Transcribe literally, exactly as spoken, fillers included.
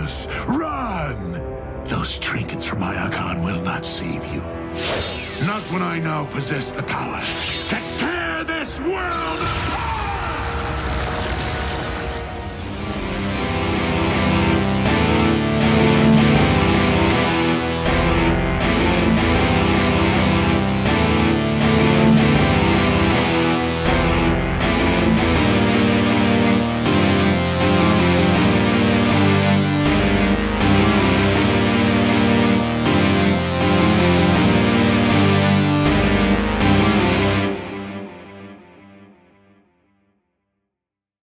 Yes, run! Those trinkets from my Archon will not save you. Not when I now possess the power to tear this world apart!